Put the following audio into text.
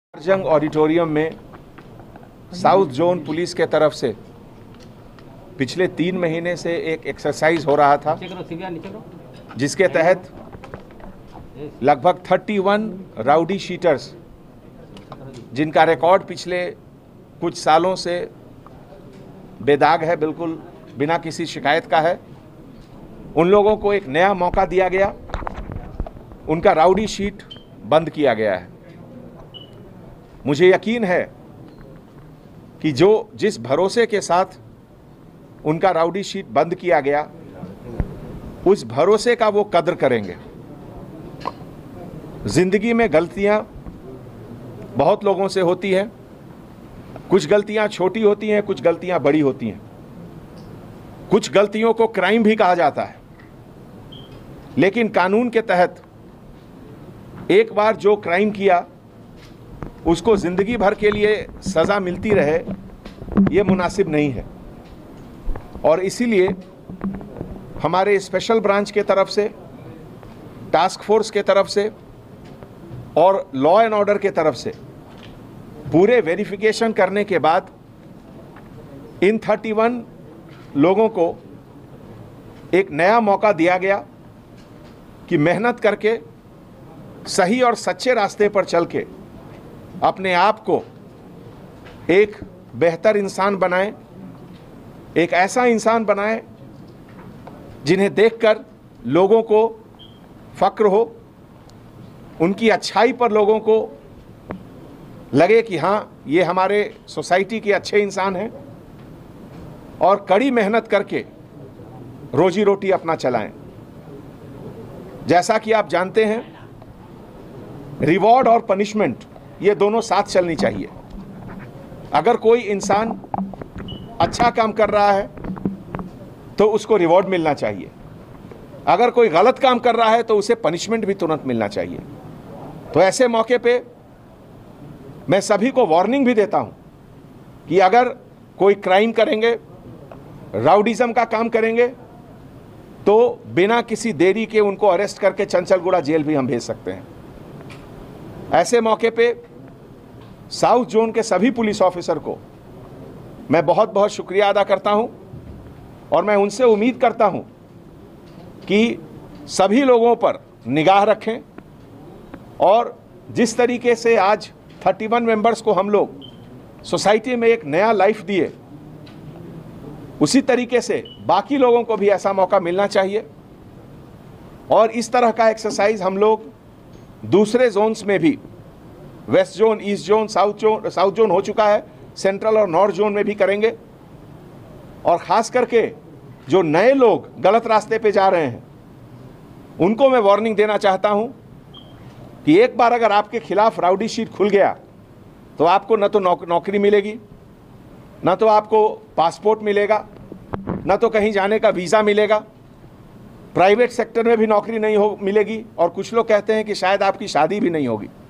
जंग ऑडिटोरियम में south zone police के तरफ से पिछले 3 महीने से एक एक्सरसाइज हो रहा था, जिसके तहत लगभग 31 राउडी शीटर्स, जिनका रिकॉर्ड पिछले कुछ सालों से बेदाग है, बिल्कुल बिना किसी शिकायत का है, उन लोगों को एक नया मौका दिया गया। उनका राउडी शीट बंद किया गया है। मुझे यकीन है कि जिस भरोसे के साथ उनका राउडी शीट बंद किया गया, उस भरोसे का वो कद्र करेंगे। जिंदगी में गलतियां बहुत लोगों से होती हैं। कुछ गलतियां छोटी होती हैं, कुछ गलतियां बड़ी होती हैं। कुछ गलतियों को क्राइम भी कहा जाता है, लेकिन कानून के तहत एक बार जो क्राइम किया उसको जिंदगी भर के लिए सजा मिलती रहे, ये मुनासिब नहीं है। और इसीलिए हमारे स्पेशल ब्रांच के तरफ से, टास्क फोर्स के तरफ से और लॉ एंड ऑर्डर के तरफ से पूरे वेरिफिकेशन करने के बाद इन 31 लोगों को एक नया मौका दिया गया कि मेहनत करके सही और सच्चे रास्ते पर चल के अपने आप को एक बेहतर इंसान बनाएं, एक ऐसा इंसान बनाएं जिन्हें देखकर लोगों को फक्र हो, उनकी अच्छाई पर लोगों को लगे कि हाँ, ये हमारे सोसाइटी के अच्छे इंसान हैं, और कड़ी मेहनत करके रोजी रोटी अपना चलाएं। जैसा कि आप जानते हैं, रिवॉर्ड और पनिशमेंट ये दोनों साथ चलनी चाहिए। अगर कोई इंसान अच्छा काम कर रहा है तो उसको रिवॉर्ड मिलना चाहिए, अगर कोई गलत काम कर रहा है तो उसे पनिशमेंट भी तुरंत मिलना चाहिए। तो ऐसे मौके पे मैं सभी को वार्निंग भी देता हूं कि अगर कोई क्राइम करेंगे, राउडिज्म का काम करेंगे, तो बिना किसी देरी के उनको अरेस्ट करके चंचलगुड़ा जेल भी हम भेज सकते हैं। ऐसे मौके पे साउथ जोन के सभी पुलिस ऑफिसर को मैं बहुत बहुत शुक्रिया अदा करता हूं, और मैं उनसे उम्मीद करता हूं कि सभी लोगों पर निगाह रखें, और जिस तरीके से आज 31 मेंबर्स को हम लोग सोसाइटी में एक नया लाइफ दिए, उसी तरीके से बाकी लोगों को भी ऐसा मौका मिलना चाहिए। और इस तरह का एक्सरसाइज हम लोग दूसरे जोन्स में भी, west zone, east zone, south zone हो चुका है, सेंट्रल और नॉर्थ जोन में भी करेंगे। और ख़ास करके जो नए लोग गलत रास्ते पे जा रहे हैं, उनको मैं वार्निंग देना चाहता हूं कि एक बार अगर आपके खिलाफ राउडी शीट खुल गया तो आपको न तो नौकरी मिलेगी, न तो आपको पासपोर्ट मिलेगा, न तो कहीं जाने का वीज़ा मिलेगा, प्राइवेट सेक्टर में भी नौकरी नहीं मिलेगी, और कुछ लोग कहते हैं कि शायद आपकी शादी भी नहीं होगी।